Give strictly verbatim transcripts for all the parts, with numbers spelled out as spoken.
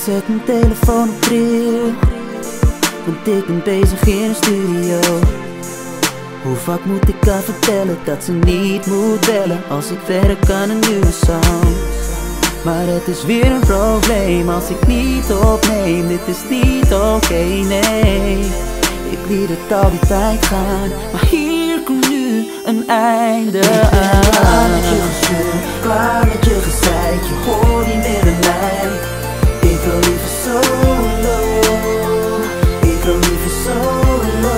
zet mijn telefoon op trill, want ik ben bezig in de studio. Hoe vaak moet ik haar vertellen dat ze niet moet bellen als ik werk aan een nieuwe song? Maar het is weer een probleem als ik niet opneem. Dit is niet oké, okay, nee. Ik liet het al die tijd gaan, maar hier komt nu een einde aan. Klaar met je gezeur, klaar met je gezeik. Je hoort niet meer bij mij. Ik wil liever solo, ik wil liever solo.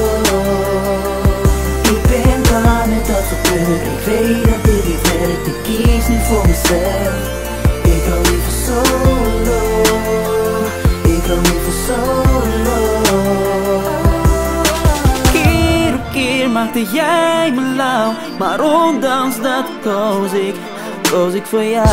Ik ben klaar met dat gebeuren. Ik weet dat dit niet werkt, ik kies niet voor mezelf. Ik wil liever solo, ik wil liever solo. Keer op keer maakte jij me lauw, maar ondanks dat koos ik, koos ik voor jou.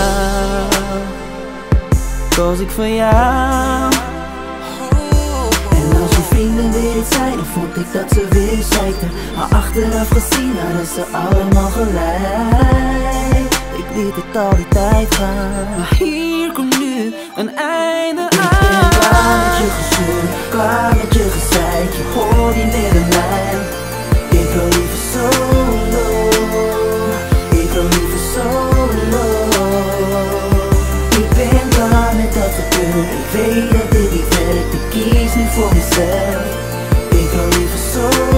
Koos ik voor jou. En als je vrienden weer iets zeiden, dan vond ik dat ze weer zeikten. Maar achteraf gezien hadden ze allemaal gelijk. Ik liet het al die tijd gaan, maar hier komt nu een einde aan. Ik ben klaar met je gezeur, klaar met je gezeik. Je hoort niet meer bij mij. Ik wil liever solo, ik wil liever solo. Ik ben klaar met dat gebeuren. Ik weet dat dit niet werkt, ik kies nu voor mezelf. Ik wil liever solo.